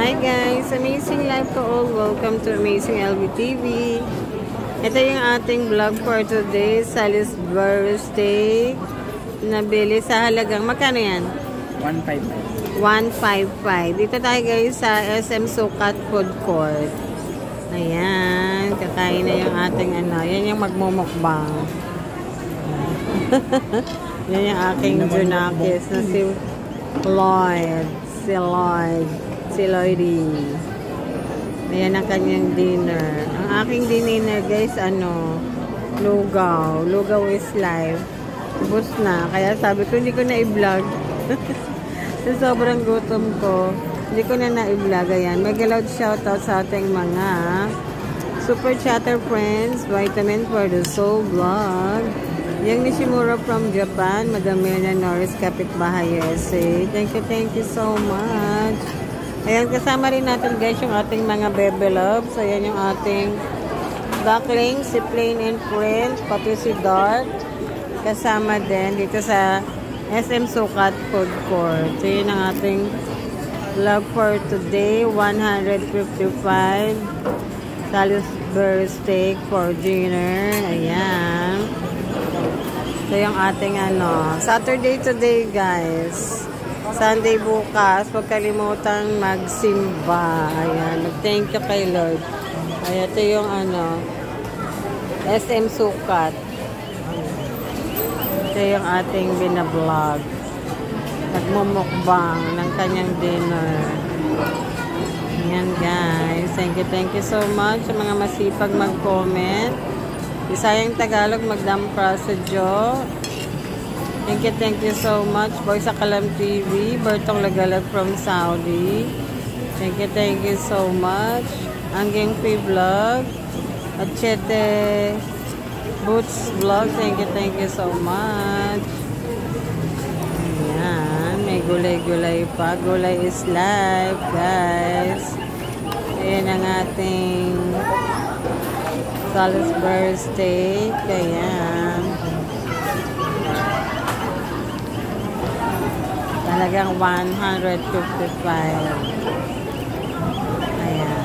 Hi guys! Amazing life to all. Welcome to Amazing LB TV. Ito yung ating vlog for today. Salisbury steak. Nabili sa halagang, magkano yan? 155. 155. Dito tayo guys sa SM Sukat Food Court. Ayan. Kakain na yung ating ano. Yan yung magmumukbang. Yan yung aking Junakis na si Lloyd. Si Lloydie. Ayan ang kanyang dinner. Ang aking dinner guys, ano, lugaw. Lugaw is life. Ubus na. Kaya sabi ko, hindi ko na i-vlog. So, sobrang gutom ko. Hindi ko na na-i-vlog. Ayan. Mega loud shoutout sa ating mga super chatter friends. Vitamin for the soul vlog. Yang Nishimura from Japan, Madam Milna Norris, Kapitbahay USA. Thank you so much. Ayan, kasama rin natin guys yung ating mga bebe loves. Ayan yung ating duckling, si Plain and Print, pati si Dart. Kasama din dito sa SM Sukat Food Court. So yun ang ating vlog for today. 155 Salisbury steak for dinner. Ayan. So yung ating ano, Saturday today guys. Sunday bukas. Huwag kalimutang magsimba. Ayan, mag-thank you kay Lord. Ayan, ito yung ano, SM Sukat. Ito yung ating binablog. Nagmumukbang ng kanyang dinner. Ayan guys. Thank you so much sa mga masipag mag-comment. Bisayang Tagalog, Magdampa sa Jo. Thank you so much. Boy sa Kalam TV. Bertong Lagalag from Saudi. Thank you so much. Angging P Vlog. At Chete Boots Vlog. Thank you so much. Ayan. May gulay-gulay pa. Gulay is life, guys. Ayan ang ating Salisbury steak. Ayan. Talagang 155. Ayan.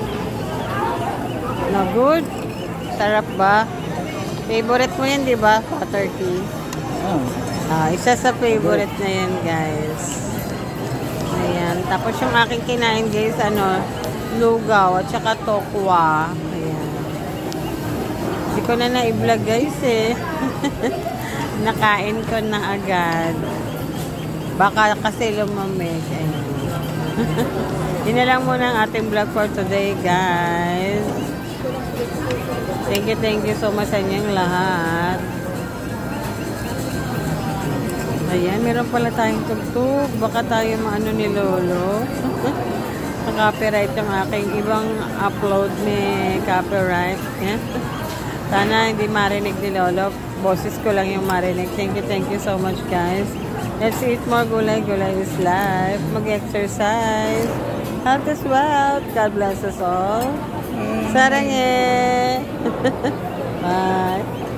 No good? Sarap ba? Favorite mo yan, di ba? Turkey. Isa sa favorite na yan, guys. Ayan. Tapos yung aking kinain, guys, ano, lugaw at saka tokwa. Ayan. Hindi ko na na-i-vlog guys eh. Nakain ko na agad. Baka kasi lumamig. Yun na lang muna ang ating vlog for today guys. Thank you so much sa inyong lahat. Ayan, meron pala tayong tugtog. Baka tayo maano ni Lolo. Copyright yung aking ibang upload may copyright. Sana hindi marinig ni Lolo. Boses ko lang yung marinig. Thank you so much guys. Let's eat more gulay. Gulay is life. Mag-exercise. Health is wealth. God bless us all. Sarang Bye.